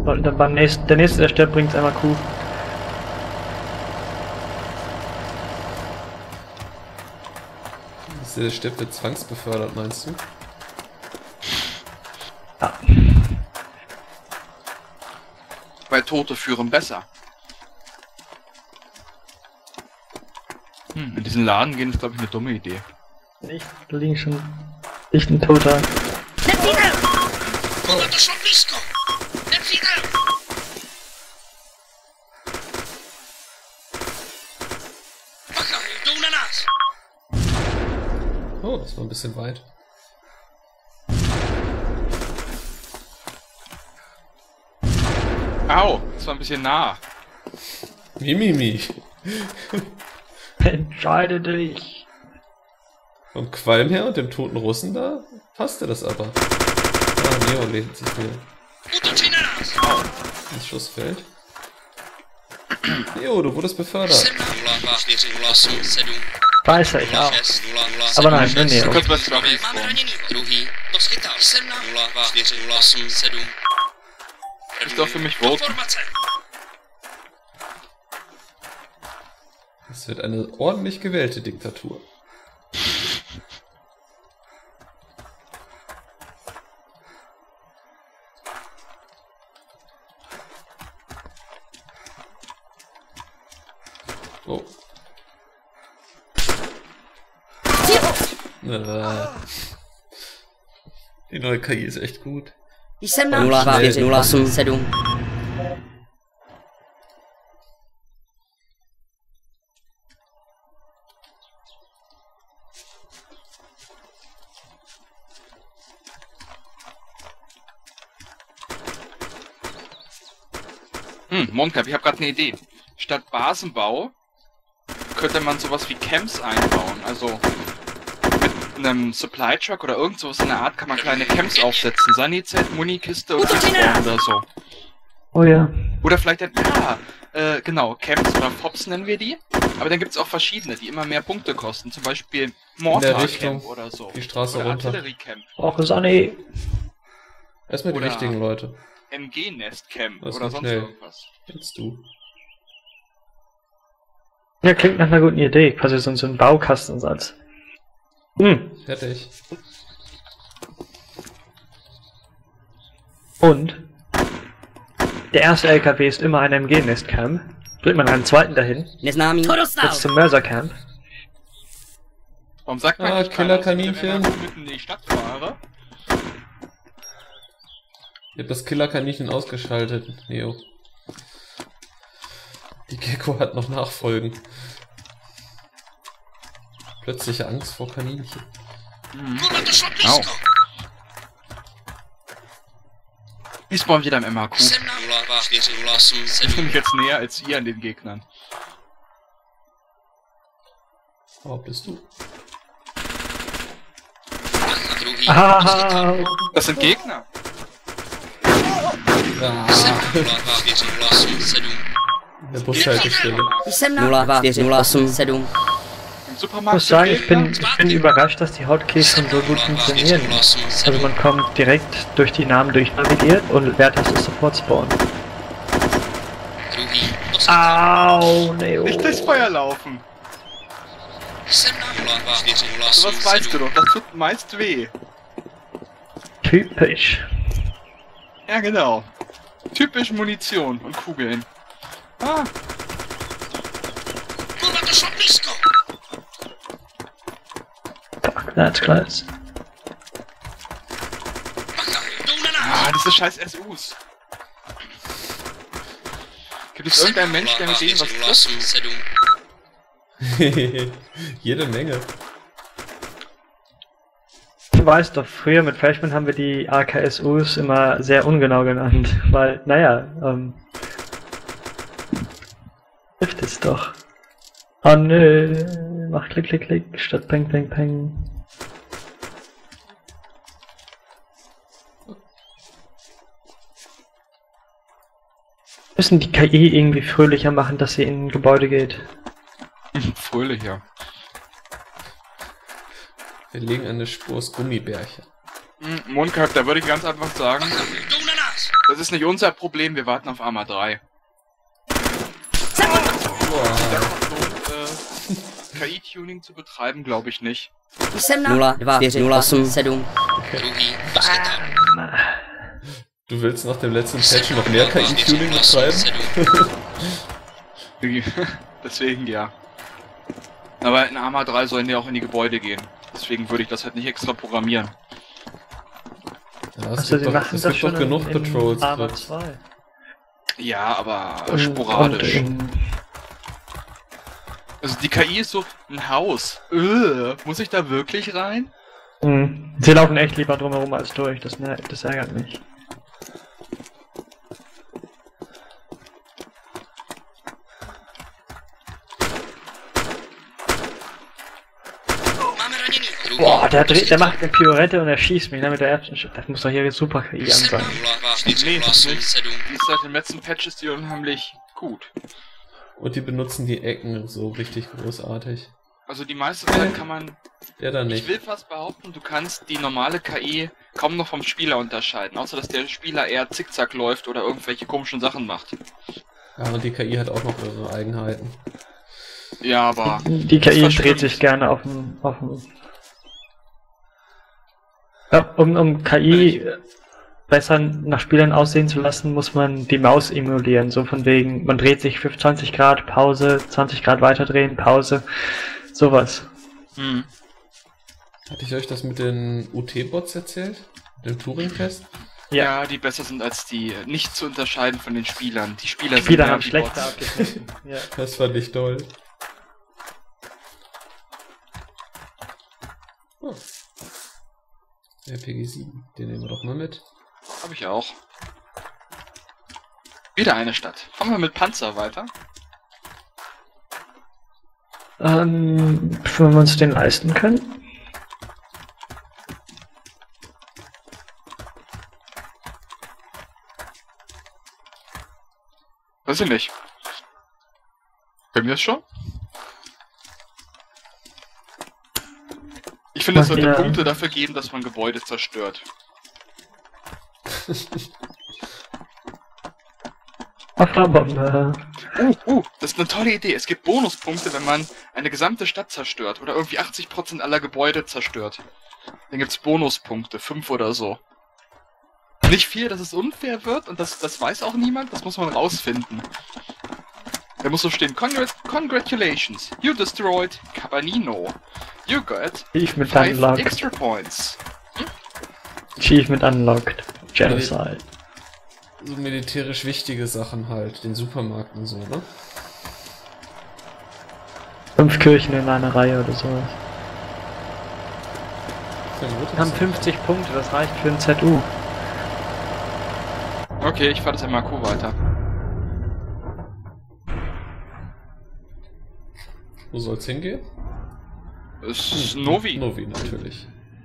Und dann der nächste, der stirbt, bringt einmal Kuh. Der stirbt wird zwangsbefördert, meinst du? Ja. Weil Tote führen besser. In diesen Laden gehen ist, glaube ich, eine dumme Idee. Nicht, da liegen schon nicht ein Toter. Oh, das war ein bisschen weit. Au, das war ein bisschen nah. Mimimi. Entscheide dich. Vom Qualm her und dem toten Russen da passte das aber. Ah, Neo lehnt sich mir ins Schussfeld. Neo, du wurdest befördert. Weiß ich auch. Aber nein, nee. Du kannst was drauf ist doch für mich voten. Es wird eine ordentlich gewählte Diktatur. Oh. Die neue KI ist echt gut. Mondcap, ich habe gerade eine Idee. Statt Basenbau könnte man sowas wie Camps einbauen. Also mit einem Supply Truck oder irgend sowas in der Art kann man kleine Camps aufsetzen. Sani-Zelt, Munikiste oder so. Oh ja. Oder vielleicht genau, Camps oder Fops nennen wir die. Aber dann gibt es auch verschiedene, die immer mehr Punkte kosten. Zum Beispiel Mortar Camp oder so. Die Straße oder runter. Artillery Camp. Och, Sonny. Erstmal die Oder wichtigen Leute. MG Nest Camp Das oder geht sonst schnell. irgendwas. Jetzt du. Ja, klingt nach einer guten Idee. Quasi so ein Baukastensatz. Fertig. Und der erste LKW ist immer ein MG-Nest-Camp. Bringt man einen zweiten dahin. Jetzt zum Mörser-Camp. Warum sagt man nicht Killerkaninchen. mitten in die Stadt fahre? Ich hab das Killerkaninchen ausgeschaltet, Neo. Die Gecko hat noch Nachfolgen. Plötzliche Angst vor Kaninchen. Au. Ich spawn wieder im MHQ. Ich bin jetzt näher als ihr an den Gegnern. Oh, bist du? Ah, Das sind Gegner. Ah, eine Bushaltestelle. Im ich Supermarkt muss sagen, sind ich Gegner. bin überrascht, dass die Hotkeys schon so gut funktionieren. Also man kommt direkt durch die Namen durchnavigiert und Leertaste ist sofort spawnen. Au, Neo. Nicht durchs Feuer laufen. Sowas weißt du doch, das tut meist weh. Typisch. Ja, genau. Typisch Munition und Kugeln. Ah, Fuck, that's close. diese scheiß SUs. Gibt es irgendeinen Mensch, der mit denen was trifft? Jede Menge. Du weißt doch, früher mit Freshman haben wir die AKSUs immer sehr ungenau genannt, weil, naja, trifft es doch. Oh nö, mach Klick, Klick, Klick, statt Peng, Peng, Peng. Müssen die KI irgendwie fröhlicher machen, dass sie in ein Gebäude geht. Fröhlicher. Wir legen eine Spur aus Gummibärchen. Mondkap, da würde ich ganz einfach sagen, Das ist nicht unser Problem, wir warten auf Arma 3. KI-Tuning zu betreiben, glaube ich nicht. Du willst nach dem letzten Patch noch mehr KI-Tuning betreiben? Deswegen ja. Aber in Arma 3 sollen die auch in die Gebäude gehen. Deswegen würde ich das halt nicht extra programmieren. Ja, es gibt doch genug Patrols. Arma 2. Ja, aber sporadisch. Also die KI ist so ein Haus. Muss ich da wirklich rein? Sie laufen echt lieber drumherum als durch, das ärgert mich. Boah, der macht eine Pirouette und er schießt mich, ne, mit der ersten Schuss. Das muss doch hier super KI an sein. Nee, das nicht. Die ist seit den letzten Patches die unheimlich gut. Und die benutzen die Ecken so richtig großartig. Also die meiste Zeit kann man... Ja, dann nicht. Ich will fast behaupten, du kannst die normale KI kaum noch vom Spieler unterscheiden. Außer, dass der Spieler eher zickzack läuft oder irgendwelche komischen Sachen macht. Ja, und die KI hat auch noch ihre Eigenheiten. Ja, aber... Die KI dreht sich gerne auf dem... Ja, um KI besser nach Spielern aussehen zu lassen, muss man die Maus emulieren. So von wegen, man dreht sich 20 Grad, Pause, 20 Grad weiterdrehen, Pause. Sowas. Hatte ich euch das mit den UT-Bots erzählt? Dem Turing-Test? Ja, die besser sind als die nicht zu unterscheiden von den Spielern. Die Spieler haben schlechter abgeschnitten. Ja. Das fand ich toll. Oh. RPG 7, den nehmen wir doch mal mit. Hab ich auch. Wieder eine Stadt. Kommen wir mit Panzer weiter? Wenn wir uns den leisten können. Weiß ich nicht. Können wir es schon? Ich finde, es sollte Punkte dafür geben, dass man Gebäude zerstört. Bombe. Das ist eine tolle Idee. Es gibt Bonuspunkte, wenn man eine gesamte Stadt zerstört oder irgendwie 80% aller Gebäude zerstört. Dann gibt's Bonuspunkte, 5 oder so. Nicht viel, dass es unfair wird und das weiß auch niemand, das muss man rausfinden. Da muss so stehen, Congratulations, you destroyed Cabanino. You got 5 extra points. Achievement unlocked. Genocide. So militärisch wichtige Sachen halt, den Supermarkt und so, ne? 5 Kirchen in einer Reihe oder sowas. Wir haben 50 Punkte, das reicht für ein ZU. Okay, ich fahr das MAQ weiter. Wo soll's hingehen? Es ist Novi. Novi, natürlich.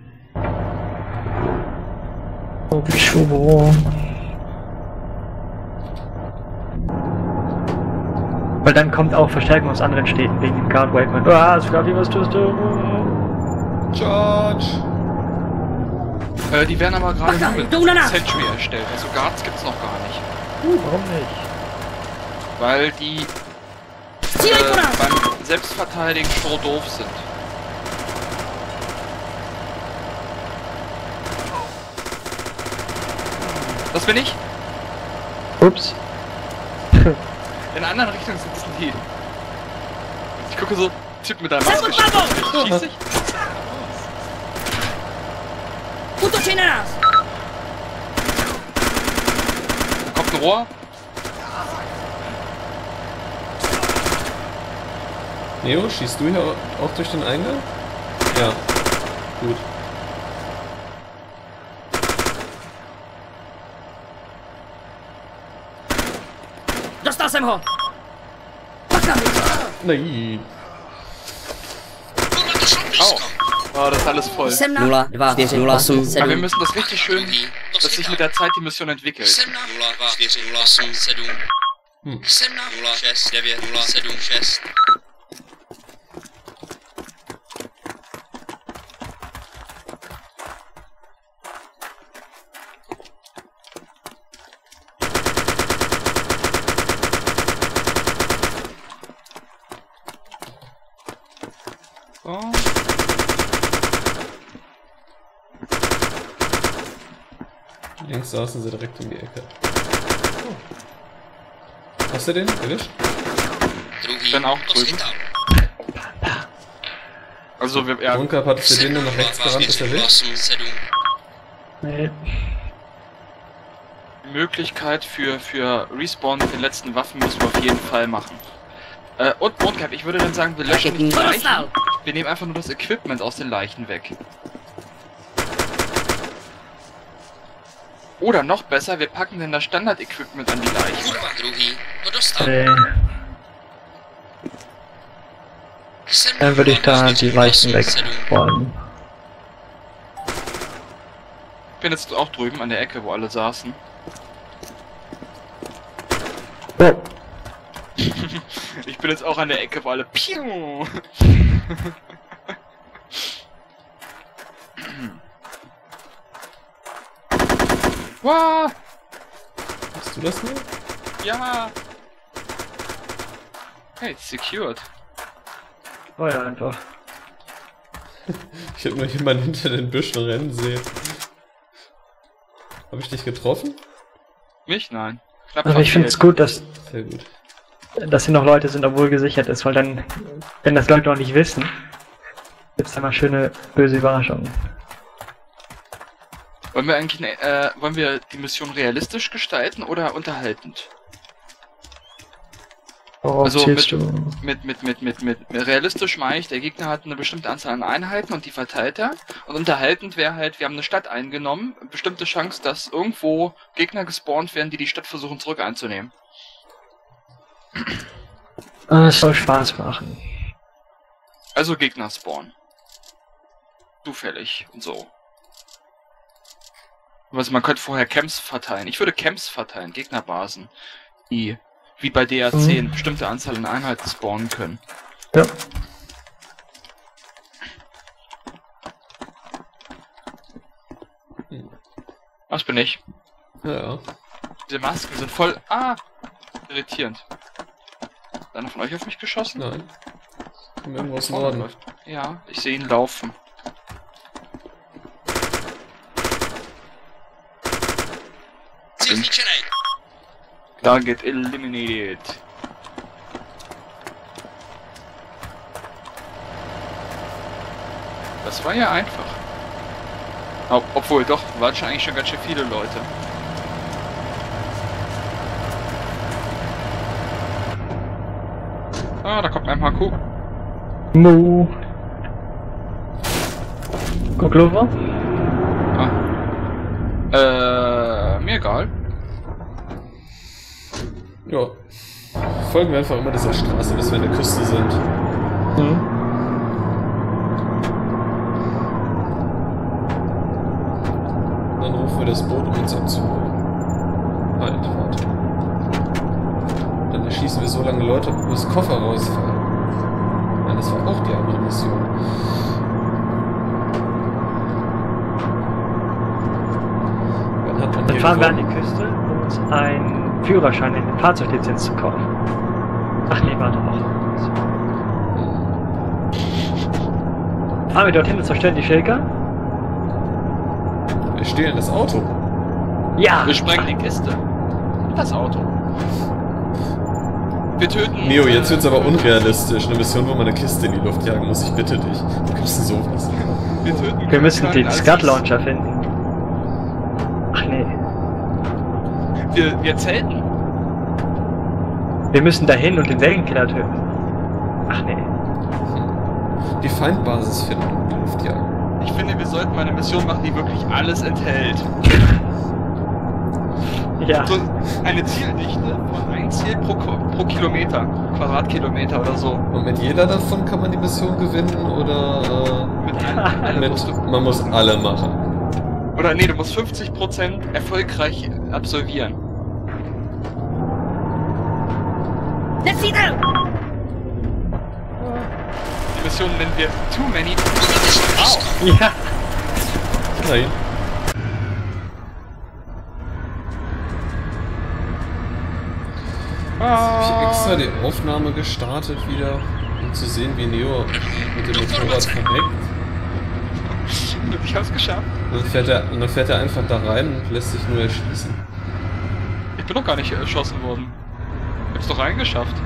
Weil dann kommt auch Verstärkung aus anderen Städten wegen dem Guard Wakeman. Scotty, was tust du? Charge! Die werden aber gerade mit Century erstellt, also Guards gibt's noch gar nicht. Warum nicht? Weil die beim Selbstverteidigen so doof sind. Das bin ich? Ups. In einer anderen Richtung sind es die. Ich gucke so, Typ mit einer Maske schießt sich. Da kommt ein Rohr. Neo, schießt du hier auch durch den Eingang? Ja. Gut. Nein. Au. Oh, das ist alles voll. Aber wir müssen das richtig schön, dass sich mit der Zeit die Mission entwickelt. Links saßen sie direkt um die Ecke. Oh. Hast du den erwischt? Ich bin auch drüben. Also wir... Ja, Bunker, hattest du den, der nach rechts gerannt ist, erwischt? Nee. die Möglichkeit für Respawn mit den letzten Waffen müssen wir auf jeden Fall machen. Und Mondcap, ich würde dann sagen, wir löschen nicht die Leichen. Wir nehmen einfach nur das Equipment aus den Leichen weg. Oder noch besser, wir packen dann das Standard-Equipment an die Leichen. Dann würde ich da die Leichen wegräumen. Ich bin jetzt auch drüben an der Ecke, wo alle saßen. Oh. Ich bin jetzt auch an der Ecke, wo alle Piu! Wow! Hast du das nur? Ja! Hey, secured. Oh ja, einfach. Ich habe nur jemanden hinter den Büschen rennen sehen. Habe ich dich getroffen? Mich? Nein. Knapp Also ich finde es gut, dass Sehr gut. hier noch Leute sind, obwohl gesichert ist, weil dann, wenn das Leute noch nicht wissen, gibt's da mal schöne böse Überraschungen. Wollen wir eigentlich wollen wir die Mission realistisch gestalten oder unterhaltend? Worauf Also zielst du? mit realistisch meine ich, der Gegner hat eine bestimmte Anzahl an Einheiten und die verteilt er. Und unterhaltend wäre halt, wir haben eine Stadt eingenommen, bestimmte Chance, dass irgendwo Gegner gespawnt werden, die die Stadt versuchen zurück einzunehmen. Es soll Spaß machen. Also Gegner spawnen. Zufällig und so. Also man könnte vorher Camps verteilen. Ich würde Camps verteilen, Gegnerbasen, die wie bei DA10 eine bestimmte Anzahl an Einheiten spawnen können. Ja. Das bin ich. Ja. Diese Masken sind voll... irritierend. Hat einer von euch auf mich geschossen? Nein. Kommt irgendwo aus dem Norden. Läuft. Ja, ich sehe ihn laufen. Target eliminated. Das war ja einfach. Obwohl, doch, waren schon eigentlich schon ganz schön viele Leute. Da kommt ein HQ. Mu. Guck, Lover. Mir egal. Ja. Folgen wir einfach immer dieser Straße, bis wir an der Küste sind. Dann rufen wir das Boot, um uns abzuholen. Halt, warte. Dann erschießen wir so lange Leute, bis Koffer rausfallen. Nein, das war auch die andere Mission. Dann fahren wir an die Küste, um uns einen Führerschein in Fahrzeuglizenz zu kaufen. Ach nee, warte noch. Fahren wir dorthin und zerstören die Shaker? Wir stehlen das Auto. Ja! Wir sprengen die Kiste. Das Auto. Wir töten... Neo, jetzt wird's aber unrealistisch. Eine Mission, wo man eine Kiste in die Luft jagen muss. Ich bitte dich. Du kannst sowas. Wir müssen den Scud Launcher finden. Ach nee. Wir zelten. Wir müssen dahin und den Wellenkiller töten. Ach nee. Die Feindbasis finden und in die Luft jagen. Ich finde, wir sollten mal eine Mission machen, die wirklich alles enthält. Ja. So eine Zieldichte von 1 Ziel pro Kilometer, Quadratkilometer oder so. Und mit jeder davon kann man die Mission gewinnen oder man muss alle machen. Oder nee, du musst 50% erfolgreich absolvieren. Let's see them! Die Mission nennen wir Too Many. Ja. Nein. Ich habe extra die Aufnahme gestartet wieder, um zu sehen, wie Neo mit dem Motorrad verreckt. Glück, ich hab's geschafft. Und dann fährt er einfach da rein und lässt sich nur erschießen. Ich bin doch gar nicht erschossen worden. Ich hab's doch reingeschafft.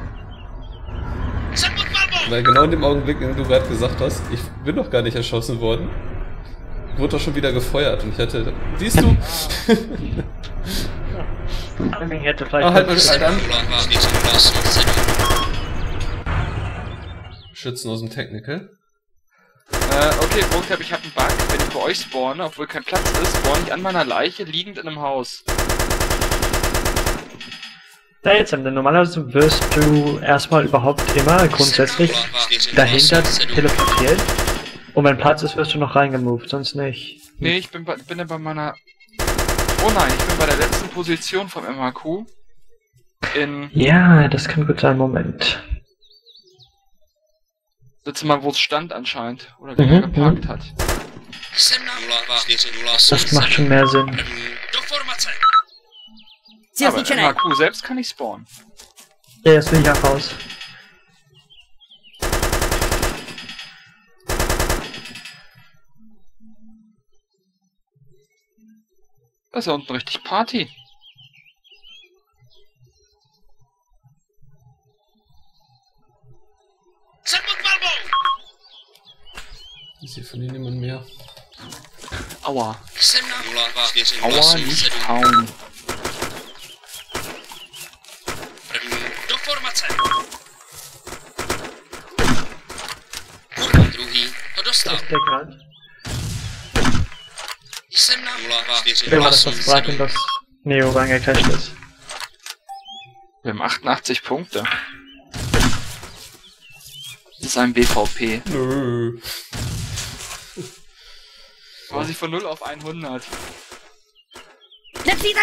Weil genau in dem Augenblick, in dem du gerade gesagt hast, ich bin doch gar nicht erschossen worden, wurde doch schon wieder gefeuert und ich hatte... Siehst du? Ich hätte vielleicht... Ah, halt mal an. Schützen aus dem Technical. Okay, Mondcap, ich hab einen Bug. Wenn ich bei euch spawne, obwohl kein Platz ist, spawne ich an meiner Leiche liegend in einem Haus. Seltsam, denn normalerweise wirst du erstmal überhaupt immer grundsätzlich dahinter teleportiert. Und wenn Platz ist, wirst du noch reingemoved, sonst nicht. Nee, ich bin ja bei meiner... Oh nein, ich bin bei der letzten Position vom MHQ. Ja, das kann gut sein, Moment. Letztes Mal, wo es stand anscheinend. Oder wer er geparkt hat. Das macht schon mehr Sinn. Aber im MHQ selbst kann ich spawnen. Ja, jetzt bin ich auch raus. Da ist ja unten richtig Party. Ich sehe von hier niemand mehr. Aua. Aua, nicht hauen. Das ist der Grad. Wer war das, was gerade in das Neo reingecrasht ist? Wir haben 88 Punkte. Das ist ein BVP. Nö. Quasi von 0 auf 100. Nepsito!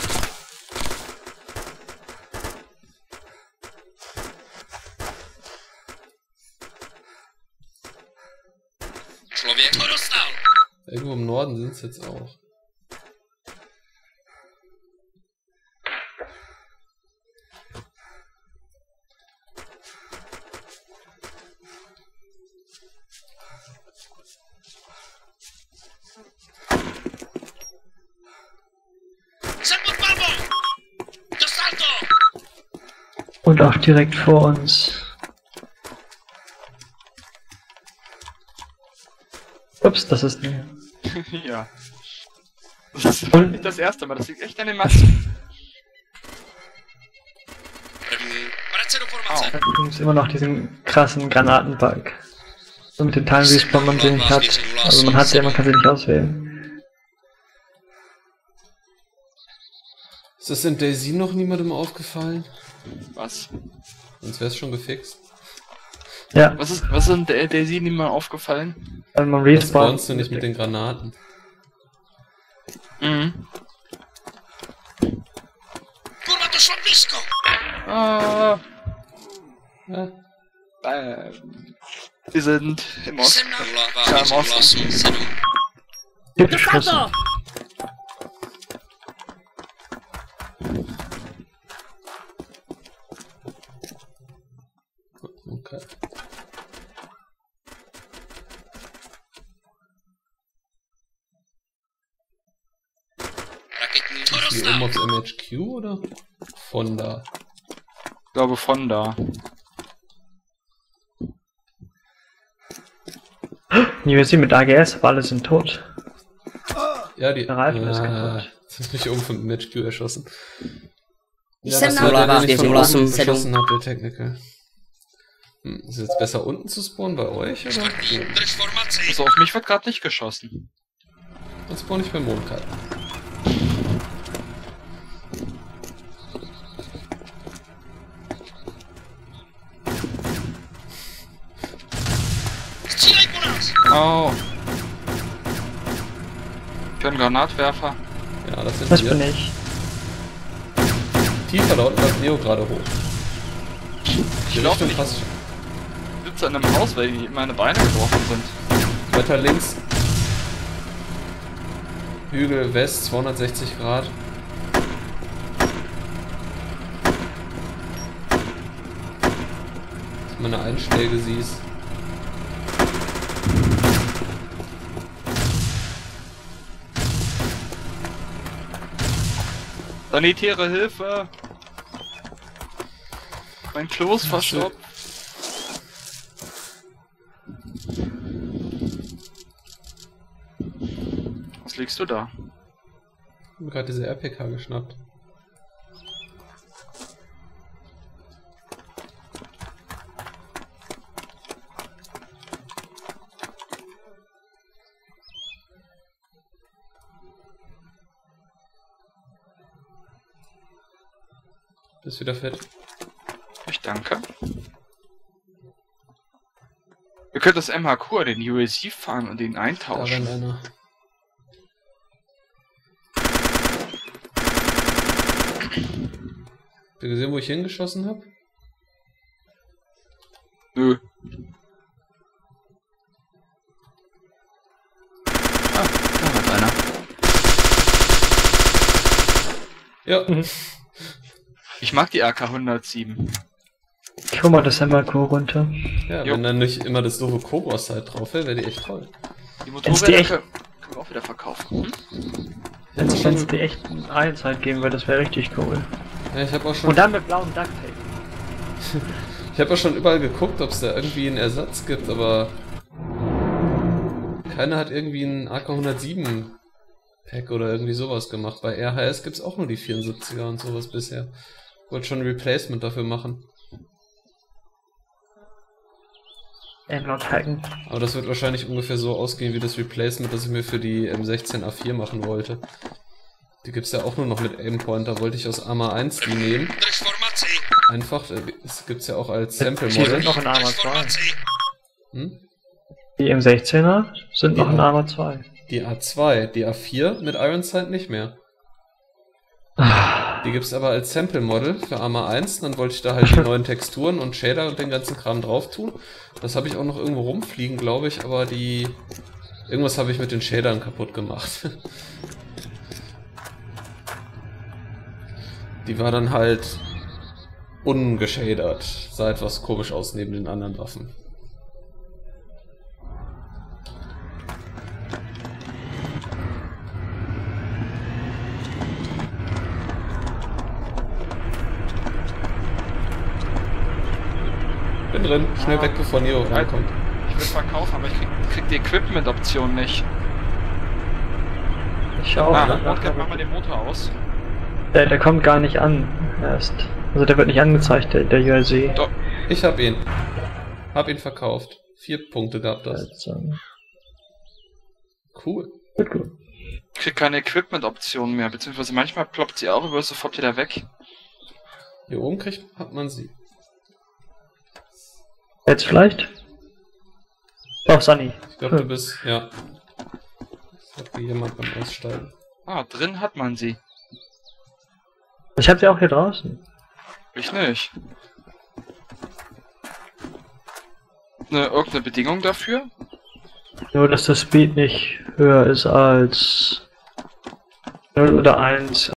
Irgendwo im Norden sind es jetzt auch. Und auch direkt vor uns. Ups, das ist ein... Ja. Das ist nicht das erste Mal, das liegt echt an den Massen. Da gibt immer noch diesen krassen Granatenbug. So mit den Time Respawn man sie nicht hat. Also man hat sie, man kann sie nicht auswählen. Ist das in DayZ noch niemandem aufgefallen? Was? Sonst wäre es schon gefixt. Ja, Was ist in der DayZ nicht mal aufgefallen? weil man Das respawnt. spawnst du nicht mit den Granaten. Mhm. Ah, Ja. wir sind im Osten. Ja, im Osten. Typisch Russen. Salto! Okay. Ist die oben aufs MHQ oder von da? Ich glaube von da. Wie wir sehen mit AGS, aber alle sind tot. Ja, die... Der Reifen ist kaputt. Jetzt hab ich mich oben vom MHQ erschossen. Ja, Sam das war der, Nova, den ich von wir oben sind verschossen habe, der Technical. Ist es jetzt besser unten zu spawnen bei euch, oder? Also auf mich wird gerade nicht geschossen. Dann spawn ich beim Mondkite. Oh. Ich höre einen Granatwerfer. Ja, das sind Das wir. bin ich. Tiefer da unten läuft Neo gerade hoch. Ich laufe nicht. fast Ich sitze in einem Haus, weil meine Beine gebrochen sind. weiter links. Hügel West, 260 Grad. Dass du meine Einschläge siehst. Sanitäre Hilfe! Mein Klo ist verstopft. Was liegst du da? Ich hab gerade diese RPK geschnappt. Bist wieder fit? Ich danke. Wir können das MHQ, den UAC fahren und den Da eintauschen. rennt einer. Habt ihr gesehen, wo ich hingeschossen habe? Nö. Ah, da hat einer. Ja. Ich mag die AK-107. Guck mal das MRQ runter. Ja, Jo. wenn dann nicht immer das doofe Cobras halt drauf wäre, wäre die echt toll. Die Wenn's die Motorräder echt- können wir auch wieder verkaufen. Wenn es die echten Eins halt geben würde, das wäre richtig cool. Ja, ich habe auch schon. Und dann mit blauem Duct Tape. Ich habe auch schon überall geguckt, ob es da irgendwie einen Ersatz gibt, aber keiner hat irgendwie einen AK-107 Pack oder irgendwie sowas gemacht. Bei RHS gibt's auch nur die 74er und sowas bisher. Ich wollte schon ein Replacement dafür machen. Amlock hacken. Aber das wird wahrscheinlich ungefähr so ausgehen wie das Replacement, das ich mir für die M16A4 machen wollte. Die gibt's ja auch nur noch mit Aimpointer. Wollte ich aus Arma 1 die nehmen. Einfach, es gibt's ja auch als Sample Die sind Model. noch in Arma 2. Hm? Die M16er sind noch Ja. in Arma 2. Die A2, die A4 mit Ironsight nicht mehr. Die gibt's aber als Sample Model für Arma 1, dann wollte ich da halt die neuen Texturen und Shader und den ganzen Kram drauf tun. Das habe ich auch noch irgendwo rumfliegen, glaube ich, aber die... Irgendwas habe ich mit den Shadern kaputt gemacht. Die war dann halt ungeschadert. Sah etwas komisch aus neben den anderen Waffen. Bin drin, schnell weg, bevor Neo reinkommt. Ich will verkaufen, aber ich krieg die Equipment-Option nicht. Ich auch. Mondcap, mach mal den Motor aus. Der kommt gar nicht an erst. Also der wird nicht angezeigt, der UAC. Doch. Ich hab ihn. Hab ihn verkauft. 4 Punkte gab das. Seltsam. Cool. Gut, gut. Ich krieg keine Equipment-Option mehr, beziehungsweise manchmal ploppt sie auch, aber ist sofort wieder weg. Hier oben hat man sie. Jetzt vielleicht? Oh, Sunny. Ich glaube, du bist... Ja. Ich hab hier jemand beim Aussteigen. Ah, drin hat man sie. Ich hab sie auch hier draußen. Ich nicht. Irgendeine Bedingung dafür? Nur, dass der Speed nicht höher ist als 0 oder 1